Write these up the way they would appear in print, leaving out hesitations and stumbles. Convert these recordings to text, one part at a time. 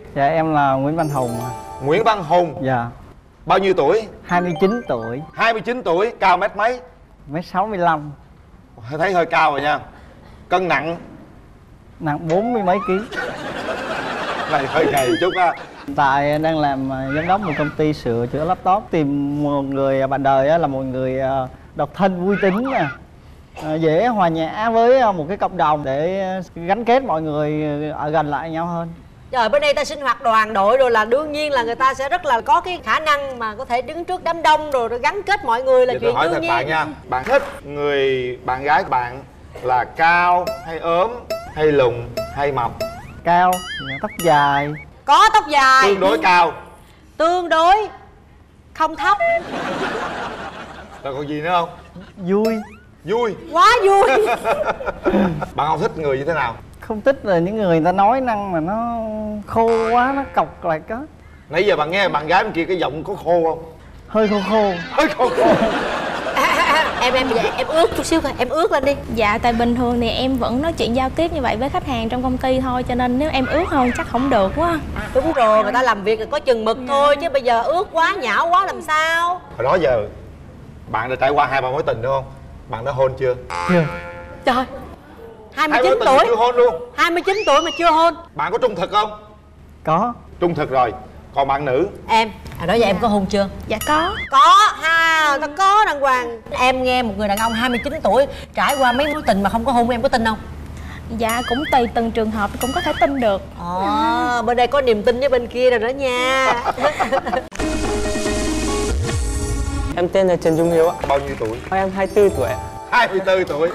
Dạ em là Nguyễn Văn Hùng. Nguyễn Văn Hùng. Dạ. Bao nhiêu tuổi? 29 tuổi. 29 tuổi, cao mét mấy? Mét 65. Thấy hơi cao rồi nha. Cân nặng? Nặng 40 mấy ký. Này hơi gầy chút á. Hiện tại đang làm giám đốc một công ty sửa chữa laptop. Tìm một người bạn đời là một người độc thân vui tính nè, dễ hòa nhã với một cái cộng đồng để gắn kết mọi người ở gần lại nhau hơn. Trời, bên đây ta sinh hoạt đoàn đội rồi là đương nhiên là người ta sẽ rất là có cái khả năng mà có thể đứng trước đám đông rồi gắn kết mọi người là chuyện đương nhiên. Bạn nha, bạn thích người bạn gái của bạn là cao hay ốm hay lùn hay mập? Cao, tóc dài. Có tóc dài. Tương đối cao. Tương đối không thấp. Rồi còn gì nữa không? Vui. Vui. Quá vui. Bạn không thích người như thế nào? Không thích là những người ta nói năng mà nó khô quá, nó cọc lại có. Nãy giờ bạn nghe bạn gái bên kia cái giọng có khô không? Hơi khô khô. Hơi khô khô. Em ướt chút xíu coi, em ướt lên đi. Dạ, tại bình thường thì em vẫn nói chuyện giao tiếp như vậy với khách hàng trong công ty thôi, cho nên nếu em ướt hơn chắc không được quá. Đúng rồi, người ta làm việc là có chừng mực thôi, chứ bây giờ ướt quá, nhão quá làm sao? Hồi đó giờ bạn đã trải qua 2-3 mối tình đúng không? Bạn đã hôn chưa? Chưa. Trời, 29 tuổi chưa hôn luôn. 29 tuổi mà chưa hôn. Bạn có trung thực không? Có. Trung thực rồi. Còn bạn nữ? Em, đó giờ em có hôn chưa? Dạ có. Có ha, ta có đàng hoàng. Em nghe một người đàn ông 29 tuổi trải qua mấy mối tình mà không có hôn, em có tin không? Dạ cũng tùy từng trường hợp, cũng có thể tin được. Bên đây có niềm tin với bên kia rồi đó nha. Em tên là Trần Trung Hiếu ạ. Bao nhiêu tuổi? Em 24 tuổi ạ. 24 tuổi.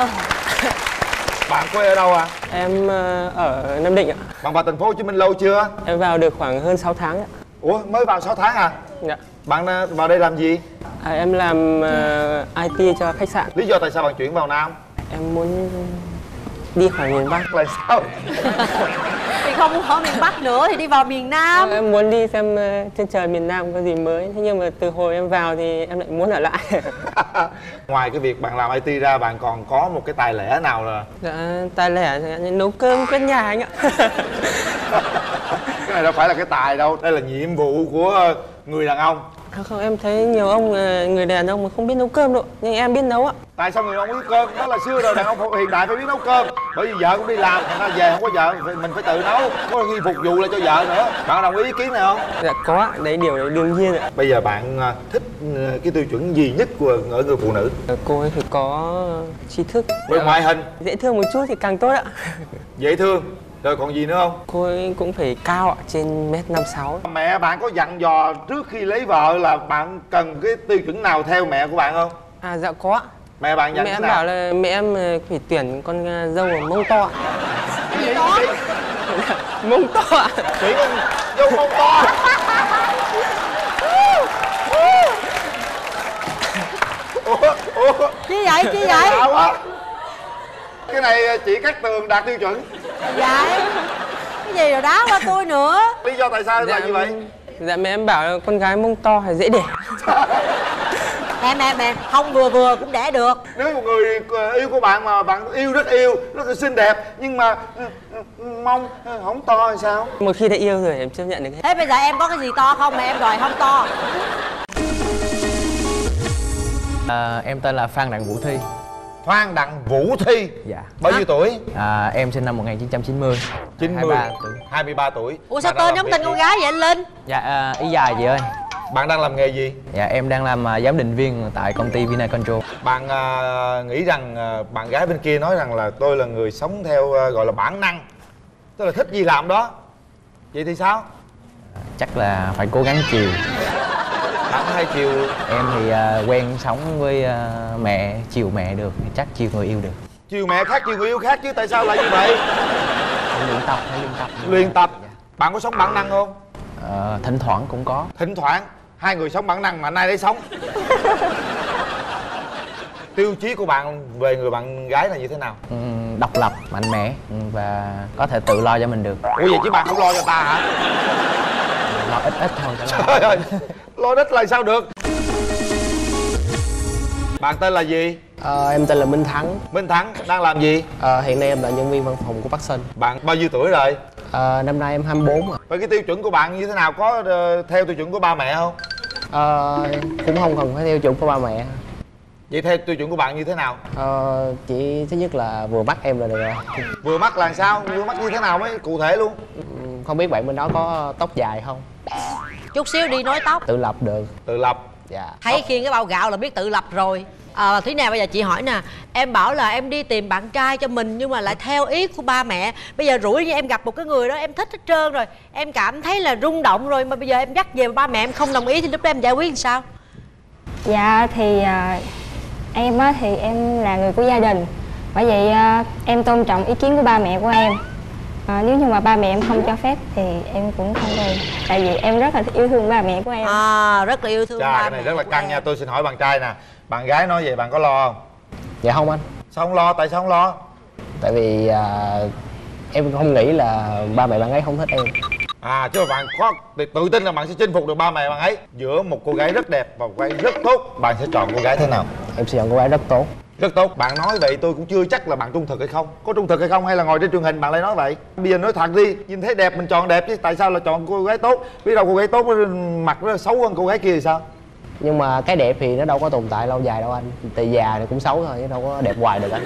Bạn quê ở đâu à? Em ở Nam Định ạ. Bạn vào thành phố Hồ Chí Minh lâu chưa? Em vào được khoảng hơn 6 tháng ạ. Ủa, mới vào 6 tháng à? Dạ. Bạn vào đây làm gì? Em làm IT cho khách sạn. Lý do tại sao bạn chuyển vào Nam? Em muốn đi khỏi miền Bắc. Là sao? Thì không muốn ở miền Bắc nữa thì đi vào miền Nam. Em muốn đi xem trên trời miền Nam có gì mới. Thế nhưng mà từ hồi em vào thì em lại muốn ở lại. Ngoài cái việc bạn làm IT ra, bạn còn có một cái tài lẻ nào là? Dạ, tài lẻ nấu cơm quét nhà anh ạ. Cái này đâu phải là cái tài đâu, đây là nhiệm vụ của người đàn ông. Không, em thấy nhiều ông người đàn ông mà không biết nấu cơm đâu, nhưng em biết nấu ạ. Tại sao người đàn ông biết cơm? Đó là xưa rồi, đàn ông hiện đại phải biết nấu cơm. Bởi vì vợ cũng đi làm, thành ra về không có vợ, mình phải tự nấu. Có khi phục vụ lại cho vợ nữa. Bạn đồng ý kiến này không? Dạ có ạ, đấy điều đấy đương nhiên ạ. Bây giờ bạn thích cái tiêu chuẩn gì nhất của ở người phụ nữ? Cô ấy phải có tri thức. Về ngoại hình? Dễ thương một chút thì càng tốt ạ. Dễ thương. Rồi còn gì nữa không? Cô ấy cũng phải cao ạ, trên mét 56. Mẹ bạn có dặn dò trước khi lấy vợ là bạn cần cái tiêu chuẩn nào theo mẹ của bạn không? À dạ có ạ. Mẹ bạn dặn Mẹ thế em nào? bảo là mẹ em phải tuyển con dâu ở mông to ạ. Cái gì đó? Mông to ạ. Tuyển con dâu mông to. Ủa? Chi vậy? Chi vậy? Lạ quá. Cái này chỉ Cát Tường đạt tiêu chuẩn. Vậy? Cái gì rồi đá qua tôi nữa? Lý do tại sao là như vậy? Dạ mẹ em bảo là con gái mông to thì dễ đẻ. Em không vừa vừa cũng đẻ được. Nếu một người yêu của bạn mà bạn yêu, rất là xinh đẹp, nhưng mà mông không to thì sao? Một khi đã yêu rồi em chấp nhận được hết. Thế bây giờ em có cái gì to không mà em đòi không to? Em tên là Phan Đặng Vũ Thi. Phan Đặng Vũ Thi. Dạ. Bao nhiêu tuổi? Em sinh năm 1990. 90. 23 tuổi. 23 tuổi. Ủa sao tên giống tên con gái vậy anh Linh? Dạ, ý dài chị ơi. Bạn đang làm nghề gì? Dạ, em đang làm giám định viên tại công ty Vinacontrol. Bạn nghĩ rằng bạn gái bên kia nói rằng là tôi là người sống theo gọi là bản năng, tức là thích gì làm đó. Vậy thì sao? Chắc là phải cố gắng chiều. Bạn hay chiều? Em thì quen sống với mẹ, chiều mẹ được, chắc chiều người yêu được. Chiều mẹ khác chiều người yêu khác chứ, tại sao lại như vậy? Phải luyện tập. Luyện tập. Bạn có sống bản năng không? Thỉnh thoảng cũng có. Thỉnh thoảng. Hai người sống bản năng mà nay đấy sống. Tiêu chí của bạn về người bạn gái là như thế nào? Độc lập, mạnh mẽ và có thể tự lo cho mình được. Ủa vậy chứ bạn không lo cho ta hả? Lo ít thôi. Trời ơi, lo ít là sao được? Bạn tên là gì? Em tên là Minh Thắng. Minh Thắng đang làm gì? Hiện nay em là nhân viên văn phòng của Bắc Sơn. Bạn bao nhiêu tuổi rồi? Năm nay em 24 rồi. Vậy cái tiêu chuẩn của bạn như thế nào? Có theo tiêu chuẩn của ba mẹ không? Cũng không cần phải theo chuẩn của ba mẹ. Vậy theo tiêu chuẩn của bạn như thế nào? Chỉ thứ nhất là vừa mắt em là được rồi. Vừa mắt là sao? Vừa mắt như thế nào mới cụ thể luôn? Không biết bạn bên đó có tóc dài không? Chút xíu đi nói tóc. Tự lập được. Tự lập. Dạ. Thấy khiêng cái bao gạo là biết tự lập rồi. Thúy Nè, bây giờ chị hỏi nè, em bảo là em đi tìm bạn trai cho mình nhưng mà lại theo ý của ba mẹ. Bây giờ rủi như em gặp một cái người đó em thích hết trơn rồi, em cảm thấy là rung động rồi, mà bây giờ em dắt về ba mẹ em không đồng ý thì lúc đó em giải quyết làm sao? Dạ thì em á thì em là người của gia đình, bởi vậy em tôn trọng ý kiến của ba mẹ của em. Nếu như mà ba mẹ em không cho phép thì em cũng không về, tại vì em rất là yêu thương ba mẹ của em. Rất là yêu thương Chà, ba cái mẹ này rất là căng em. nha. Tôi xin hỏi bạn trai nè, bạn gái nói vậy bạn có lo không? Dạ không anh. Sao không lo? Tại sao không lo? Tại vì em không nghĩ là ba mẹ bạn ấy không thích em. Chứ mà bạn có tự tin là bạn sẽ chinh phục được ba mẹ bạn ấy. Giữa một cô gái rất đẹp và một cô gái rất tốt, bạn sẽ chọn cô gái thế nào? Em sẽ chọn cô gái rất tốt. Rất tốt. Bạn nói vậy tôi cũng chưa chắc là bạn trung thực hay không. Có trung thực hay không hay là ngồi trên truyền hình bạn lại nói vậy? Bây giờ nói thật đi, nhìn thấy đẹp mình chọn đẹp chứ tại sao là chọn cô gái tốt? Biết đâu cô gái tốt mặt nó xấu hơn cô gái kia thì sao? Nhưng mà cái đẹp thì nó đâu có tồn tại lâu dài đâu anh. Tại già thì cũng xấu thôi chứ đâu có đẹp hoài được anh.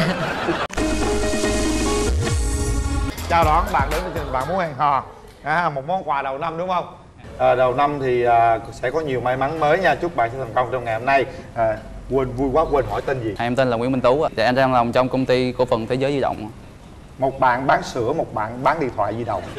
Chào đón bạn đến với chương trình Bạn Muốn Hẹn Hò. Một món quà đầu năm đúng không? Đầu năm thì sẽ có nhiều may mắn mới nha. Chúc bạn sẽ thành công trong ngày hôm nay. Vui quá quên hỏi tên gì? Em tên là Nguyễn Minh Tú. Dạ, em đang làm trong công ty cổ phần Thế Giới Di Động. Một bạn bán sữa, một bạn bán điện thoại di động.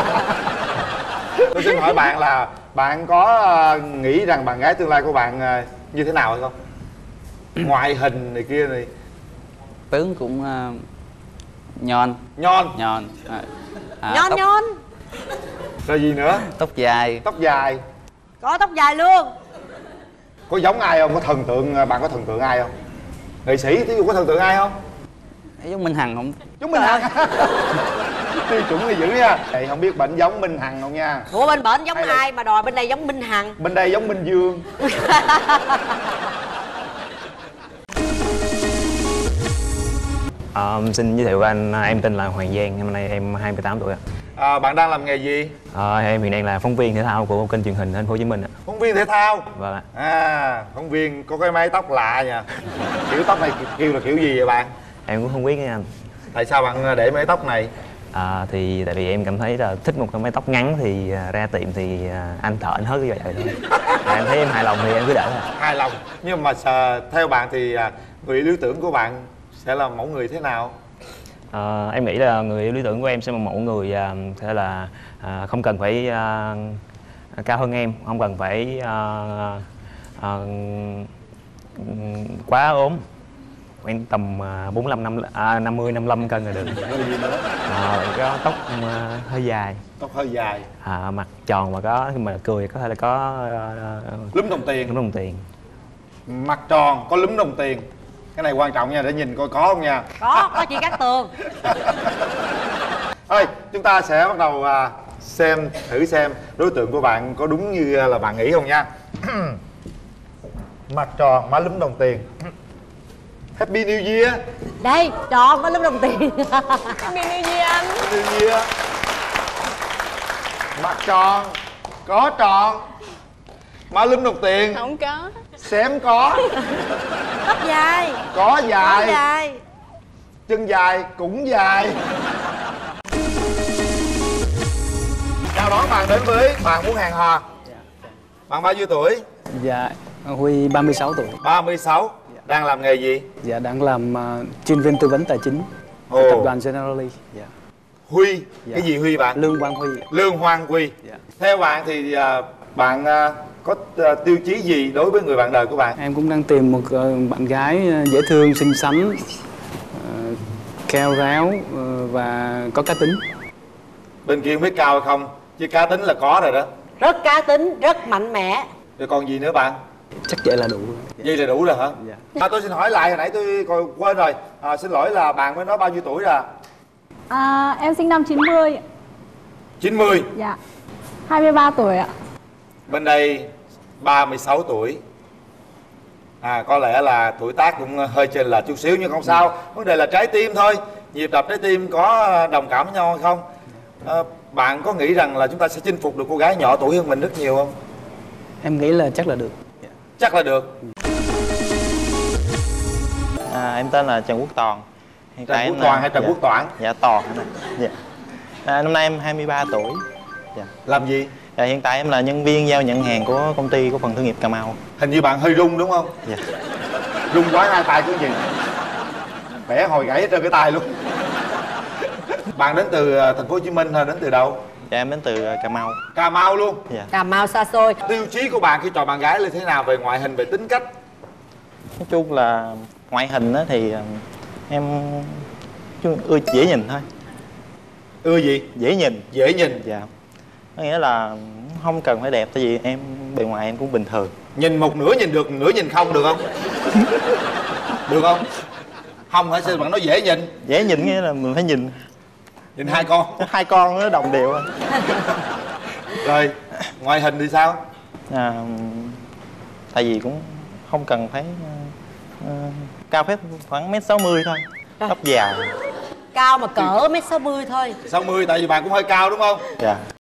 Tôi xin hỏi bạn là bạn có nghĩ rằng bạn gái tương lai của bạn như thế nào hay không? Ngoại hình này kia này. Tướng cũng nhon. Nhon. Nhon. Nhon. Rồi gì nữa? Tóc dài. Tóc dài. Có tóc dài luôn. Có giống ai không? Có thần tượng, bạn có thần tượng ai không? Nghệ sĩ thí dụ có thần tượng ai không? Giống Minh Hằng không? Giống Minh Hằng. Tiêu chuẩn là dữ nha. Thầy không biết bệnh giống Minh Hằng không nha. Ủa bên bển giống ai mà đòi bên đây giống Minh Hằng? Bên đây giống Minh Dương. Xin giới thiệu với anh, em tên là Hoàng Giang, hôm nay em 28 tuổi. Bạn đang làm nghề gì? Em hiện đang là phóng viên thể thao của kênh truyền hình Thành phố Hồ Chí Minh ạ. Phóng viên thể thao? Vâng ạ. Phóng viên có cái mái tóc lạ nha. Kiểu tóc này kêu là kiểu gì vậy bạn? Em cũng không biết nha anh. Tại sao bạn để mái tóc này? Thì tại vì em cảm thấy là thích một cái mái tóc ngắn thì ra tiệm thì anh thợ anh hớt như vậy thôi. Em thấy em hài lòng thì em cứ để thôi. Hài lòng. Nhưng mà theo bạn thì người lý tưởng của bạn sẽ là mẫu người thế nào? Em nghĩ là người yêu lý tưởng của em sẽ là một mẫu người sẽ là không cần phải cao hơn em, không cần phải quá ốm, khoảng tầm 50 55 cân là được. Có tóc hơi dài. Tóc hơi dài. Mặt tròn và có khi mà cười có thể là có lúm đồng tiền. Lúm đồng tiền. Mặt tròn có lúm đồng tiền. Cái này quan trọng nha, để nhìn coi có không nha. Có chị Cát Tường. Thôi, chúng ta sẽ bắt đầu thử xem đối tượng của bạn có đúng như là bạn nghĩ không nha. Mặt tròn, má lúm đồng tiền. Happy New Year. Đây, tròn má lúm đồng tiền. Happy New Year anh. Happy New Year. Mặt tròn, có tròn, má lúm đồng tiền. Không có. Xém có. Tóc dài. Có dài. Có dài. Chân dài cũng dài. Chào đón bạn đến với Bạn Muốn Hẹn Hò. Bạn bao nhiêu tuổi? Dạ, Huy 36 tuổi. 36. Đang làm nghề gì? Dạ, đang làm chuyên viên tư vấn tài chính ở tập đoàn Generali. Dạ. Huy, cái gì Huy bạn? Lương Quang Huy. Lương Hoàng Huy. Dạ. Theo bạn thì bạn có tiêu chí gì đối với người bạn đời của bạn? Em cũng đang tìm một bạn gái dễ thương, xinh xắn, khéo léo và có cá tính. Bên kia không biết cao hay không, chứ cá tính là có rồi đó. Rất cá tính, rất mạnh mẽ. Rồi còn gì nữa bạn? Chắc vậy là đủ. Vậy là đủ rồi hả? Dạ. Tôi xin hỏi lại, hồi nãy tôi còn quên rồi. Xin lỗi là bạn mới nói bao nhiêu tuổi rồi? Em sinh năm 90. 90. Dạ. 23 tuổi ạ. Bên đây 36 tuổi. Có lẽ là tuổi tác cũng hơi chênh lệch chút xíu nhưng không sao. Vấn đề là trái tim thôi. Nhịp đập trái tim có đồng cảm với nhau hay không? Bạn có nghĩ rằng là chúng ta sẽ chinh phục được cô gái nhỏ tuổi hơn mình rất nhiều không? Em nghĩ là chắc là được. Chắc là được. Em tên là Trần Quốc Toàn. Trần Quốc Toàn hay Trần Quốc Toản? Dạ Toàn. Dạ. Năm nay em 23 tuổi. Dạ. Làm gì? Dạ, hiện tại em là nhân viên giao nhận hàng của công ty cổ phần thương nghiệp Cà Mau. Hình như bạn hơi rung đúng không? Dạ. Rung quá hai tay cứ gì? Bẻ hồi gãy trên cái tay luôn. Bạn đến từ thành phố Hồ Chí Minh hay đến từ đâu? Dạ em đến từ Cà Mau. Cà Mau luôn? Dạ. Cà Mau xa xôi. Tiêu chí của bạn khi chọn bạn gái là thế nào về ngoại hình, về tính cách? Nói chung là ngoại hình á thì em ưa dễ nhìn thôi. Ưa gì? Dễ nhìn. Dễ nhìn. Dạ. Có nghĩa là không cần phải đẹp, tại vì em bề ngoài em cũng bình thường. Nhìn một nửa nhìn được, nửa nhìn không được không? Được không? Không hả? Sao bạn nói dễ nhìn? Dễ nhìn nghĩa là mình phải nhìn hai con. Hai con nó đồng đều. Rồi ngoại hình thì sao? Tại vì cũng không cần phải cao phép khoảng 1m60 thôi. Tóc dài. Cao mà cỡ 1m60 thôi. 60 tại vì bạn cũng hơi cao đúng không? Dạ.